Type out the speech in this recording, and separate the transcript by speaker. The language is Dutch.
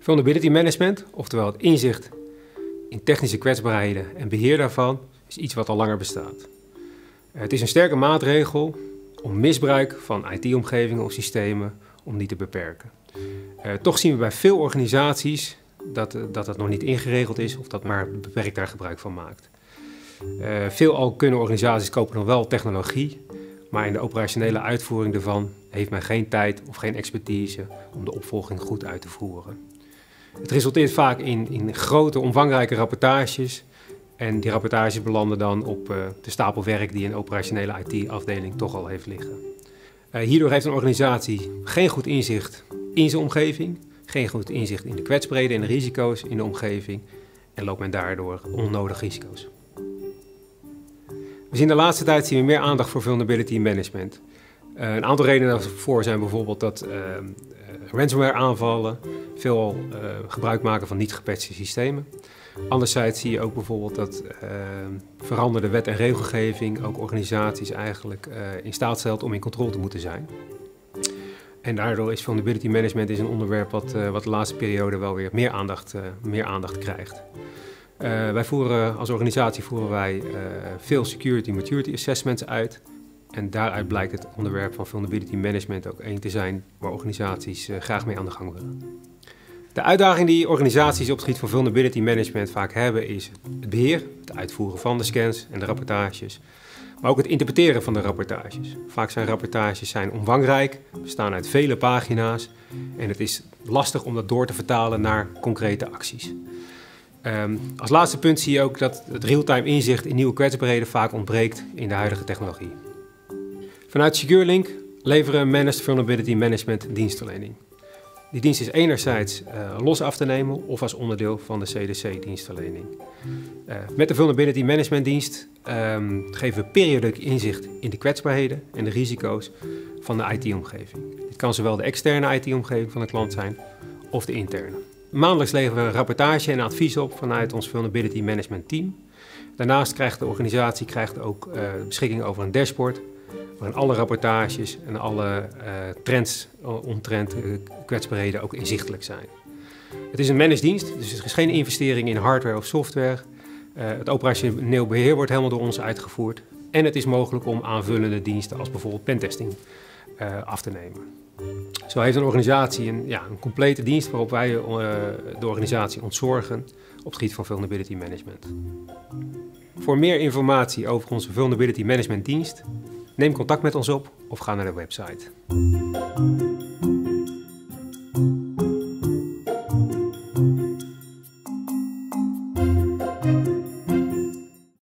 Speaker 1: Vulnerability management, oftewel het inzicht in technische kwetsbaarheden en beheer daarvan, is iets wat al langer bestaat. Het is een sterke maatregel om misbruik van IT-omgevingen of systemen om die te beperken. Toch zien we bij veel organisaties dat nog niet ingeregeld is of dat maar beperkt daar gebruik van maakt. Veelal kunnen organisaties kopen nog wel technologie, maar in de operationele uitvoering daarvan heeft men geen tijd of geen expertise om de opvolging goed uit te voeren. Het resulteert vaak in grote, omvangrijke rapportages en die rapportages belanden dan op de stapel werk die een operationele IT-afdeling toch al heeft liggen. Hierdoor heeft een organisatie geen goed inzicht in zijn omgeving, geen goed inzicht in de kwetsbaarheden en de risico's in de omgeving en loopt men daardoor onnodig risico's. We zien de laatste tijd meer aandacht voor vulnerability management. Een aantal redenen daarvoor zijn bijvoorbeeld dat ransomware aanvallen veel gebruik maken van niet gepatchte systemen. Anderzijds zie je ook bijvoorbeeld dat veranderde wet en regelgeving ook organisaties eigenlijk in staat stelt om in controle te moeten zijn. En daardoor is vulnerability management een onderwerp wat de laatste periode wel weer meer aandacht krijgt. Als organisatie voeren wij veel security maturity assessments uit. En daaruit blijkt het onderwerp van vulnerability management ook één te zijn waar organisaties graag mee aan de gang willen. De uitdaging die organisaties op het gebied van vulnerability management vaak hebben is het beheer, het uitvoeren van de scans en de rapportages. Maar ook het interpreteren van de rapportages. Vaak zijn rapportages omvangrijk, bestaan uit vele pagina's en het is lastig om dat door te vertalen naar concrete acties. Als laatste punt zie je ook dat het real-time inzicht in nieuwe kwetsbaarheden vaak ontbreekt in de huidige technologie. Vanuit SecureLink leveren we Managed Vulnerability Management dienstverlening. Die dienst is enerzijds los af te nemen of als onderdeel van de CDC-dienstverlening. Met de Vulnerability Management dienst geven we periodiek inzicht in de kwetsbaarheden en de risico's van de IT-omgeving. Dit kan zowel de externe IT-omgeving van de klant zijn of de interne. Maandelijks leveren we een rapportage en advies op vanuit ons Vulnerability Management team. Daarnaast krijgt de organisatie ook beschikking over een dashboard waarin alle rapportages en alle trends omtrent kwetsbaarheden ook inzichtelijk zijn. Het is een managed dienst, dus er is geen investering in hardware of software. Het operationeel beheer wordt helemaal door ons uitgevoerd. En het is mogelijk om aanvullende diensten als bijvoorbeeld pentesting af te nemen. Zo heeft een organisatie een complete dienst waarop wij de organisatie ontzorgen op het gebied van vulnerability management. Voor meer informatie over onze vulnerability management dienst, neem contact met ons op of ga naar de website.